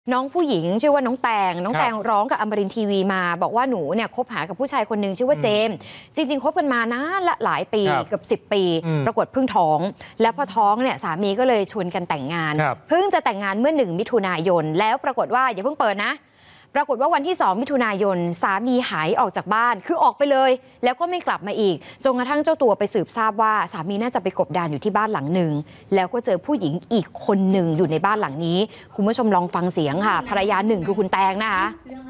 น้องผู้หญิงชื่อว่าน้องแตงร้องกับอมรินทร์ทีวีมาบอกว่าหนูเนี่ยคบหากับผู้ชายคนหนึ่งชื่อว่าเจมส์จริงๆคบกันมานานละหลายปีเกือบ10 ปีปรากฏเพิ่งท้องแล้วพอท้องเนี่ยสามีก็เลยชวนกันแต่งงานเพิ่งจะแต่งงานเมื่อ1 มิถุนายนแล้วปรากฏว่าอย่าเพิ่งเปิดนะปรากฏว่าวันที่2 มิถุนายนสามีหายออกจากบ้านคือออกไปเลยแล้วก็ไม่กลับมาอีกจนกระทั่งเจ้าตัวไปสืบทราบว่าสามีน่าจะไปกบดานอยู่ที่บ้านหลังหนึ่งแล้วก็เจอผู้หญิงอีกคนหนึ่งอยู่ในบ้านหลังนี้คุณผู้ชมลองฟังเสียงค่ะภรรยา1คือคุณแตงนะคะ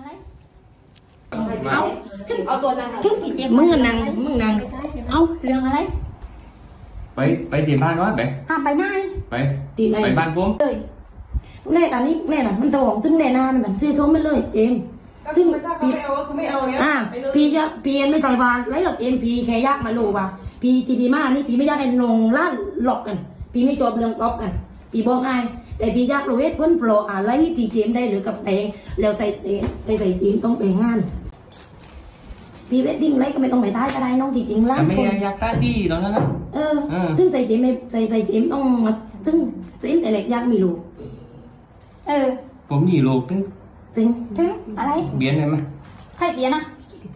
เอาตัวนั้นมึงนั่งเอาเรื่องอะไรไปที่บ้านวะไปไหนไปที่ไหนไปบ้านผมแน่ตอนนี้แน่น่ะมันตองตึ้งแน่นามันต่างเสียชมไปเลยเจมตึ้งพี่ไม่เอาคือไม่เอาแล้วพี่จะพี่ไม่ใจบานไรหรอกเจมพี่แค่ยากมาโลว่าพี่ที่พี่มานี่พี่ไม่อยากให้ลงล้านหลอกกันพี่ไม่ชอบเรื่องก๊อปกันพี่บอกง่ายแต่พี่อยากรู้พ้นโปรอะไรที่เจมได้หรือกับแตงแล้วใส่เจมต้องแต่งงานพี่เวดดิ้งไรก็ไม่ต้องไปท้ายก็ได้น้องจริงๆแล้วไม่อยากท้ายดีแล้วนะซึ่งใส่เจมไม่ใส่เจมต้องมาซึ่งเจมแต่เล็กยากมีลูกผมหนีลูกถึงอะไรเบียนไหมใครเบียนนะ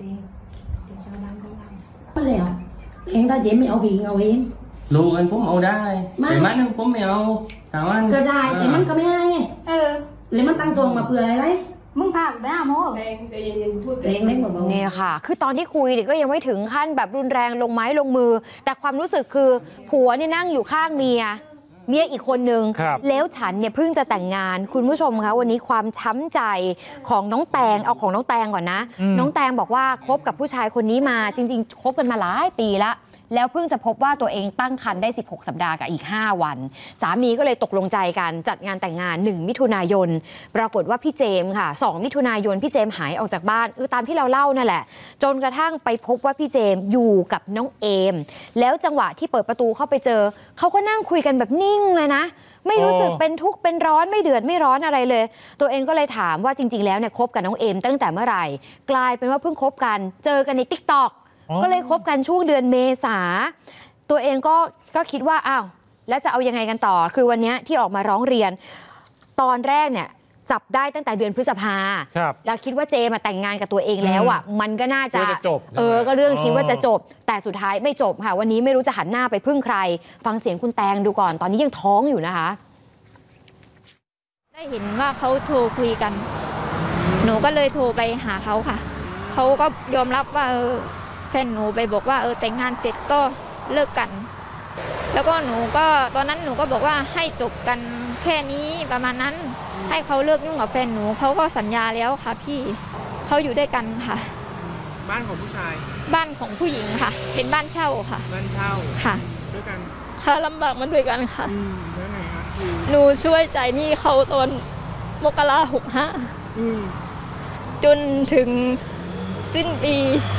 ก็แล้วเองถ้าเจมไม่เอาพี่เอาเองลูกกันผมเอาได้แต่มันผมไม่เอาแต่มันก็ได้แต่มันก็ไม่ได้ไงเลยมันตั้งตัวมาเปลือยอะไรมึงพาไปหาหมอแต่เย็นๆพูดเองเล่นแบบนี่ค่ะคือตอนที่คุยก็ยังไม่ถึงขั้นแบบรุนแรงลงไม้ลงมือแต่ความรู้สึกคือผัวนี่นั่งอยู่ข้างเมียอีกคนนึงแล้วฉันเนี่ยเพิ่งจะแต่งงานคุณผู้ชมคะวันนี้ความช้ำใจของน้องแตงเอาของน้องแตงก่อนนะน้องแตงบอกว่าคบกับผู้ชายคนนี้มาจริงๆคบกันมาหลายปีละแล้วเพิ่งจะพบว่าตัวเองตั้งครรภ์ได้16 สัปดาห์กับอีก5 วันสามีก็เลยตกลงใจกันจัดงานแต่งงาน1 มิถุนายนปรากฏว่าพี่เจมค่ะ2 มิถุนายนพี่เจมหายออกจากบ้านตามที่เราเล่านั่นแหละจนกระทั่งไปพบว่าพี่เจมอยู่กับน้องเอมแล้วจังหวะที่เปิดประตูเข้าไปเจอเขาก็นั่งคุยกันแบบนิ่งเลยนะไม่รู้สึกเป็นทุกข์เป็นร้อนไม่เดือดไม่ร้อนอะไรเลยตัวเองก็เลยถามว่าจริงๆแล้วเนี่ยคบกับน้องเอมตั้งแต่เมื่อไหร่กลายเป็นว่าเพิ่งคบกันเจอกันใน TikTokก็เลยคบกันช่วงเดือนเมษาตัวเองก็คิดว่าอ้าวแล้วจะเอายังไงกันต่อคือวันนี้ที่ออกมาร้องเรียนตอนแรกเนี่ยจับได้ตั้งแต่เดือนพฤษภาแล้วคิดว่าเจมาแต่งงานกับตัวเองแล้วอ่ะมันก็น่าจะจบก็เรื่องคิดว่าจะจบแต่สุดท้ายไม่จบค่ะวันนี้ไม่รู้จะหันหน้าไปพึ่งใครฟังเสียงคุณแตงดูก่อนตอนนี้ยังท้องอยู่นะคะได้เห็นว่าเขาโทรคุยกันหนูก็เลยโทรไปหาเขาค่ะเขาก็ยอมรับว่าแฟนหนูไปบอกว่าแต่งงานเสร็จก็เลิกกันแล้วก็หนูก็ตอนนั้นหนูก็บอกว่าให้จบกันแค่นี้ประมาณนั้นให้เขาเลิกยุ่งกับแฟนหนูเขาก็สัญญาแล้วค่ะพี่เขาอยู่ด้วยกันค่ะบ้านของผู้ชายบ้านของผู้หญิงค่ะเป็นบ้านเช่าค่ะบ้านเช่าค่ะด้วยกันค่ะลำบากมันด้วยกันค่ะแล้วไงคะหนูช่วยจ่ายหนี้เขาตอนมกรา65จนถึงสิ้นปี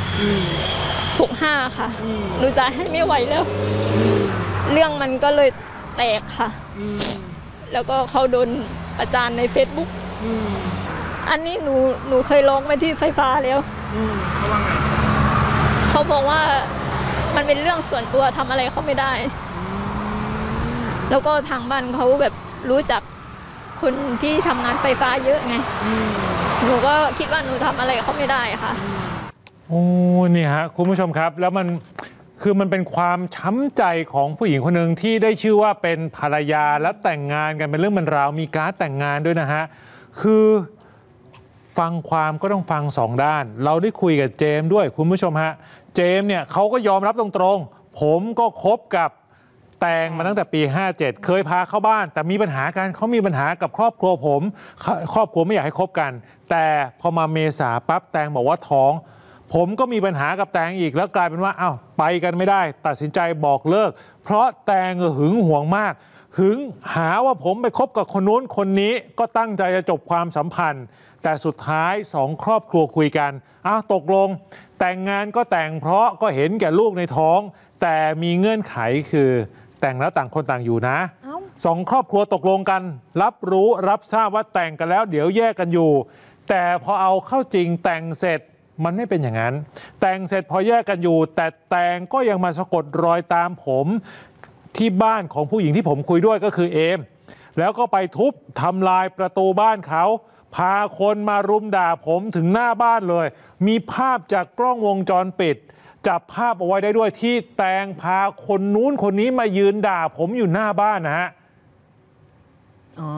65ค่ะหนูจ่ายให้ไม่ไหวแล้วเรื่องมันก็เลยแตกค่ะแล้วก็เขาโดนประจานใน Facebook อันนี้หนูเคยร้องไปที่ไฟฟ้าแล้วเขาว่าไงเขาบอกว่ามันเป็นเรื่องส่วนตัวทำอะไรเขาไม่ได้แล้วก็ทางบ้านเขาแบบรู้จักคนที่ทำงานไฟฟ้าเยอะไงหนูก็คิดว่าหนูทำอะไรเขาไม่ได้ค่ะโอ้นี่ฮะคุณผู้ชมครับแล้วมันเป็นความช้ำใจของผู้หญิงคนหนึ่งที่ได้ชื่อว่าเป็นภรรยาและแต่งงานกันเป็นเรื่องเป็นราวมีการ์ดแต่งงานด้วยนะฮะคือฟังความก็ต้องฟัง2 ด้านเราได้คุยกับเจมด้วยคุณผู้ชมฮะเจมเนี่ยเขาก็ยอมรับตรงๆผมก็คบกับแตงมาตั้งแต่ปี57เคยพาเข้าบ้านแต่มีปัญหากันเขามีปัญหากับครอบครัวผมครอบครัวไม่อยากให้คบกันแต่พอมาเมษาปั๊บแตงบอกว่าท้องผมก็มีปัญหากับแตงอีกแล้วกลายเป็นว่าอ้าวไปกันไม่ได้ตัดสินใจบอกเลิกเพราะแตงหึงหวงมากหึงหาว่าผมไปคบกับคนนู้นคนนี้ก็ตั้งใจจะจบความสัมพันธ์แต่สุดท้าย2 ครอบครัวคุยกันอ้าวตกลงแต่งงานก็แต่งเพราะก็เห็นแก่ลูกในท้องแต่มีเงื่อนไขคือแต่งแล้วต่างคนต่างอยู่นะ2 ครอบครัวตกลงกันรับรู้รับทราบว่าแต่งกันแล้วเดี๋ยวแยกกันอยู่แต่พอเอาเข้าจริงแต่งเสร็จมันไม่เป็นอย่างนั้นแต่งเสร็จพอแยกกันอยู่แต่แตงก็ยังมาสะกดรอยตามผมที่บ้านของผู้หญิงที่ผมคุยด้วยก็คือเอมแล้วก็ไปทุบทำลายประตูบ้านเขาพาคนมารุมด่าผมถึงหน้าบ้านเลย มีภาพจากกล้องวงจรปิดจับภาพเอาไว้ได้ด้วยที่แตงพาคนนู้นคนนี้มายืนด่าผมอยู่หน้าบ้านนะฮะอ๋อ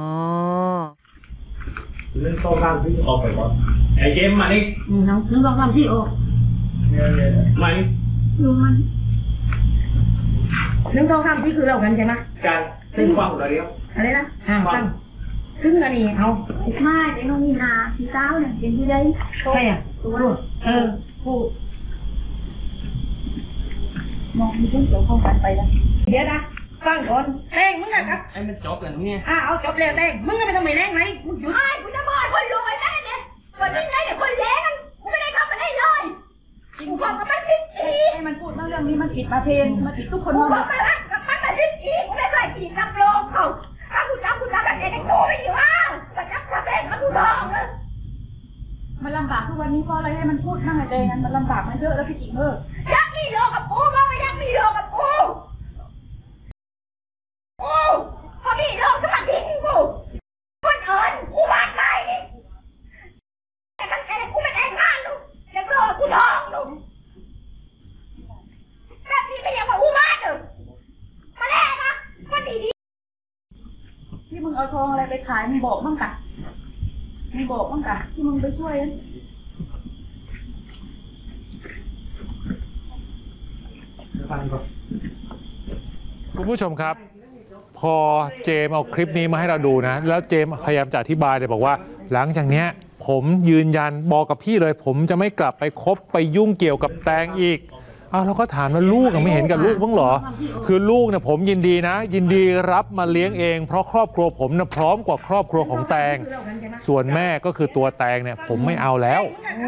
เรื่องต้องการที่ออกไปก่อนไอ้เจมมาดิน้องต้องทำที่ออกมาดิดูมันนึ่งต้องทำที่คือเรากันใช่ไหมการซึ่งฟังเราเดียวอะไรนะฟังซึ่งอันนี้เอาไม่แต่น้องมีนาพี่สาวเนี่ยเป็นที่ได้ใช่อ่ะตัวพูดมองมีเรื่องเกี่ยวข้องกันไปแล้วเดี๋ยวนะฟังก่อนแตงมึงนะครับไอ้มันจบแล้วเนี่ยเอาจบแล้วแตงมึงไม่ต้องไปแรงไหมมึงหยุดไอ้คุณจะบอกคนรวยได้เนี่ยคนนี้ไงเนี่ยคนแรงกูไม่ได้ทำอะไรเลยกูบอกกับมันผิดอีกให้มันพูดเรื่องนี้มันผิดประเพณีมันผิดทุกคนกูบอกไปแล้วกับมันผิดอีกกูไม่เคยผิดกับโลกเขาถ้ากูจำแบบนี้กูไม่อยู่อ่ะแต่จับประเพณีมันกูบอกเลยมันลำบากทุกวันนี้เพราะอะไรให้มันพูดนั่งไอ้แดงนั้นมันลำบากมันเยอะแล้วพี่จิ๋งยักษ์มีโลกับกูบ้างไหมยักษ์มีโลกับกูพอมีโลกก็มาทิ้งกูคนอื่นกูวาดไปแต่มันแค่กูไม่แต่งงานลูกยังโลกูท้องลูกแบบนี้ไม่ยังว่ากูวาดเลยมาแน่นะมันดีที่มึงเอาทองอะไรไปขายมึงบอกบ้างกะมึงบอกบ้างกะที่มึงไปช่วยคุณผู้ชมครับ พอเจมเอาคลิปนี้มาให้เราดูนะแล้วเจมพยายามจะอธิบายเลยบอกว่าหลังจากเนี้ยผมยืนยันบอกกับพี่เลย ผมจะไม่กลับไปคบไปยุ่งเกี่ยวกับแตงอีกเราก็ถามว่าลูกไม่เห็นกับลูกบ้างเหรอคือลูกเนี่ยผมยินดีนะยินดีรับมาเลี้ยงเองเพราะครอบครัวผมนะพร้อมกว่าครอบครัวของแตงส่วนแม่ก็คือตัวแตงเนี่ยผมไม่เอาแล้ว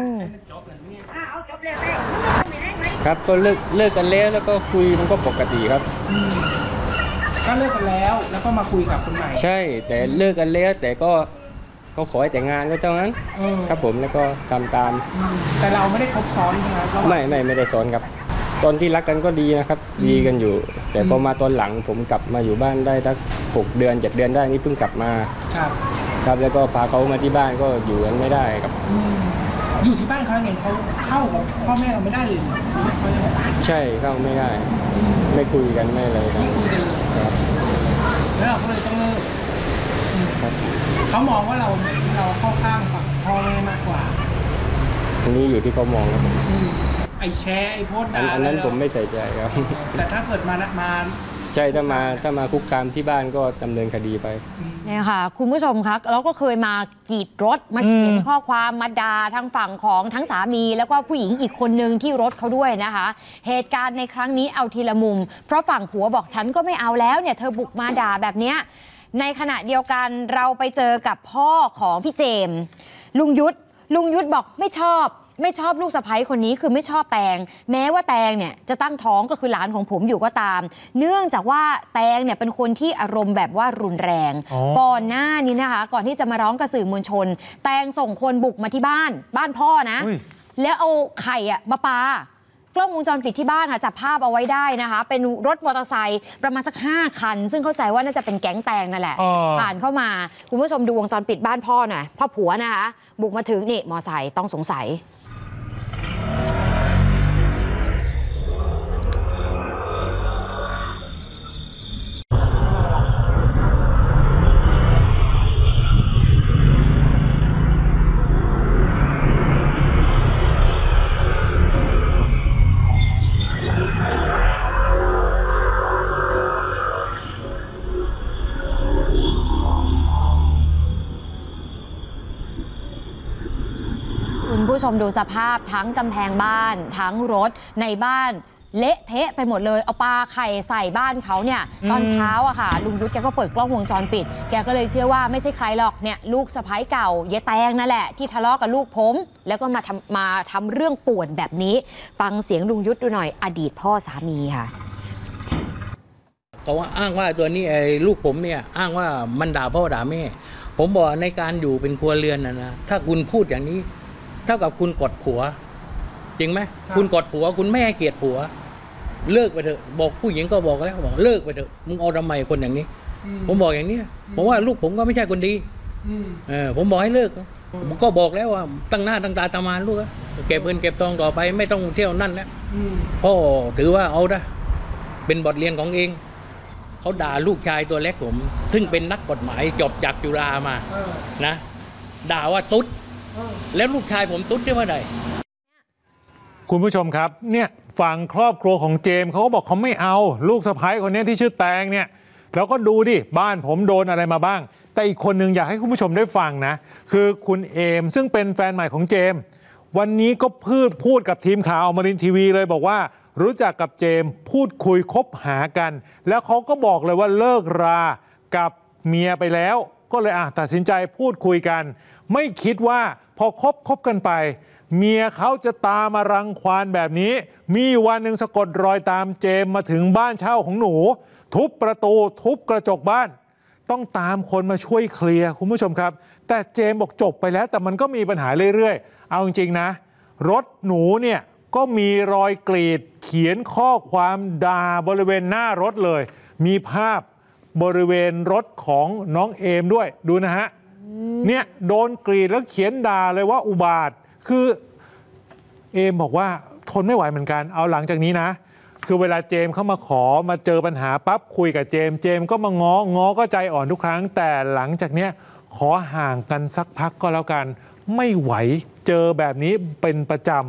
ครับก็เลิกกันแล้วก็คุยมันก็ปกติครับก็เลิกกันแล้วแล้วก็มาคุยกับคนใหม่ใช่แต่เลิกกันแล้วแต่ก็ขอให้แต่งงานก็เท่านั้นครับผมแล้วก็ทำตามแต่เราไม่ได้คบซ้อนใช่ไหมไม่ได้สอนครับตอนที่รักกันก็ดีนะครับดีกันอยู่ แต่พอมาตอนหลังผมกลับมาอยู่บ้านได้สัก6 เดือน7 เดือนได้นี่เพิ่งกลับมา ครับแล้วก็พาเขามาที่บ้านก็อยู่กันไม่ได้ครับอยู่ที่บ้านเขาไงเขาเข้ากับพ่อแม่เราไม่ได้เลยใช่เข้าไม่ได้ ไม่คุยกันไม่อะไรครับครับแล้วเราก็เลยต้องเลิกครับเขามองว่าเราเข้าข้างฝั่งพ่อแม่มากกว่าอันนี้อยู่ที่เขามองครับไอ้แชร์ไอ้โพสต์ด่าอันนั้นผมไม่ใส่ใจครับแต่ถ้าเกิดมาใช่ถ้ามาคุกคามที่บ้านก็ดำเนินคดีไปเนี่ยค่ะคุณผู้ชมครับเราก็เคยมากรีดรถมาเขียนข้อความมาด่าทางฝั่งของทั้งสามีแล้วก็ผู้หญิงอีกคนนึงที่รถเขาด้วยนะคะเหตุการณ์ในครั้งนี้เอาทีละมุมเพราะฝั่งผัวบอกฉันก็ไม่เอาแล้วเนี่ยเธอบุกมาด่าแบบเนี้ยในขณะเดียวกันเราไปเจอกับพ่อของพี่เจมส์ลุงยุทธบอกไม่ชอบลูกสะใภ้คนนี้คือไม่ชอบแตงแม้ว่าแตงเนี่ยจะตั้งท้องก็คือหลานของผมอยู่ก็ตามเนื่องจากว่าแตงเนี่ยเป็นคนที่อารมณ์แบบว่ารุนแรงก่อนหน้านี้นะคะก่อนที่จะมาร้องกับสื่อมวลชนแตงส่งคนบุกมาที่บ้านพ่อนะแล้วเอาไข่มาปากล้องวงจรปิดที่บ้านค่ะจับภาพเอาไว้ได้นะคะเป็นรถมอเตอร์ไซค์ประมาณสัก5 คันซึ่งเข้าใจว่าน่าจะเป็นแก๊งแตงนั่นแหละผ่านเข้ามาคุณผู้ชมดูวงจรปิดบ้านพ่อหน่อยพ่อผัวนะคะบุกมาถึงนี่มอเตอร์ไซค์ต้องสงสัยคุณผู้ชมดูสภาพทั้งกำแพงบ้านทั้งรถในบ้านเละเทะไปหมดเลยเอาปลาไข่ใส่บ้านเขาเนี่ยตอนเช้าอะค่ะลุงยุทธแกก็เปิดกล้องวงจรปิดแกก็เลยเชื่อว่าไม่ใช่ใครหรอกเนี่ยลูกสะใภ้เก่ายายแตงนั่นแหละที่ทะเลาะกับลูกผมแล้วก็มาทำเรื่องป่วนแบบนี้ฟังเสียงลุงยุทธดูหน่อยอดีตพ่อสามีค่ะเขาว่าอ้างว่าตัวนี้ไอ้ลูกผมเนี่ยอ้างว่ามันด่าพ่อด่าแม่ผมบอกในการอยู่เป็นครัวเรือนนะถ้าคุณพูดอย่างนี้เท่ากับคุณกดผัวจริงไหมคุณกดผัวคุณไม่ให้เกียรติผัวเลิกไปเถอะบอกผู้หญิงก็บอกแล้วบอกเลิกไปเถอะมึงเอาทำไมคนอย่างนี้ผมบอกอย่างนี้ผมว่าลูกผมก็ไม่ใช่คนดีผมบอกให้เลิกผมก็บอกแล้วว่าตั้งหน้าตั้งตาทำงานลูกเก็บเงินเก็บทองต่อไปไม่ต้องเที่ยวนั่นแล้วพ่อถือว่าเอาได้เป็นบทเรียนของเองเขาด่าลูกชายตัวเล็กผมซึ่งเป็นนักกฎหมายจบจากจุฬามานะด่าว่าตุ๊ดแล้วลูกชายผมตุ๊ดได้เมื่อไหร่คุณผู้ชมครับเนี่ยฝั่งครอบครัวของเจมส์เขาก็บอกเขาไม่เอาลูกสะใภ้คนนี้ที่ชื่อแตงเนี่ยแล้วก็ดูดิบ้านผมโดนอะไรมาบ้างแต่อีกคนนึงอยากให้คุณผู้ชมได้ฟังนะคือคุณเอมซึ่งเป็นแฟนใหม่ของเจมส์วันนี้ก็พูดกับทีมข่าวอมรินทร์ทีวีเลยบอกว่ารู้จักกับเจมส์พูดคุยคบหากันแล้วเขาก็บอกเลยว่าเลิกรากับเมียไปแล้วก็เลยตัดสินใจพูดคุยกันไม่คิดว่าพอคบกันไปเมียเขาจะตามมารังควานแบบนี้มีวันหนึ่งสะกดรอยตามเจมมาถึงบ้านเช่าของหนูทุบประตูทุบกระจกบ้านต้องตามคนมาช่วยเคลียร์คุณผู้ชมครับแต่เจมบอกจบไปแล้วแต่มันก็มีปัญหาเรื่อยๆเอาจริงๆนะรถหนูเนี่ยก็มีรอยกรีดเขียนข้อความด่าบริเวณหน้ารถเลยมีภาพบริเวณรถของน้องเอมด้วยดูนะฮะเนี่ยโดนกรีดแล้วเขียนด่าเลยว่าอุบาทคือเอมบอกว่าทนไม่ไหวเหมือนกันเอาหลังจากนี้นะคือเวลาเจมเข้ามาขอมาเจอปัญหาปั๊บคุยกับเจมก็มาง้อก็ใจอ่อนทุกครั้งแต่หลังจากเนี้ยขอห่างกันสักพักก็แล้วกันไม่ไหวเจอแบบนี้เป็นประจ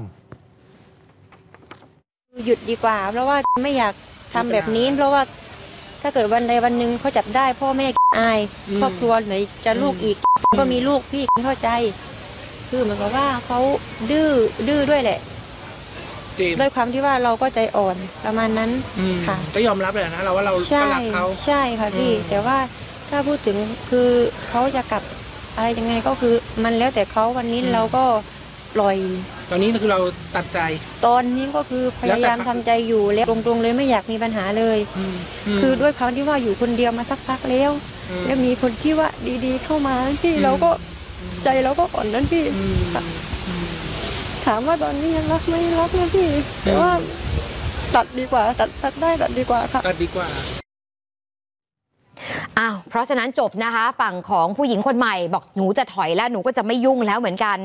ำหยุดดีกว่าเพราะว่าไม่อยากทำแบบนี้เพราะว่าถ้าเกิดวันใดวันหนึ่งเขาจับได้พ่อแม่อายครอบครัวไหนจะลูกอีกก็มีลูกพี่เข้าใจคือเหมือนกับว่าเขาดื้อด้วยแหละด้วยความที่ว่าเราก็ใจอ่อนประมาณนั้นค่ะก็ยอมรับเลยนะเราว่าเราก็รักเขาใช่ค่ะพี่แต่ว่าถ้าพูดถึงคือเขาจะกลับอะไรยังไงก็คือมันแล้วแต่เขาวันนี้เราก็ปล่อยตอนนี้คือเราตัดใจตอนนี้ก็คือพยายามทำใจอยู่แล้วตรงๆเลยไม่อยากมีปัญหาเลยคือด้วยเขาที่ว่าอยู่คนเดียวมาสักพักแล้วแล้วมีคนที่ว่าดีๆเข้ามาที่เราก็ใจเราก็อ่อนนั้นพี่ถามว่าตอนนี้ยังรักไหมรักนะพี่แต่ว่าตัดดีกว่าตัดได้ตัดดีกว่าค่ะตัดดีกว่าเพราะฉะนั้นจบนะคะฝั่งของผู้หญิงคนใหม่บอกหนูจะถอยแล้วหนูก็จะไม่ยุ่งแล้วเหมือนกัน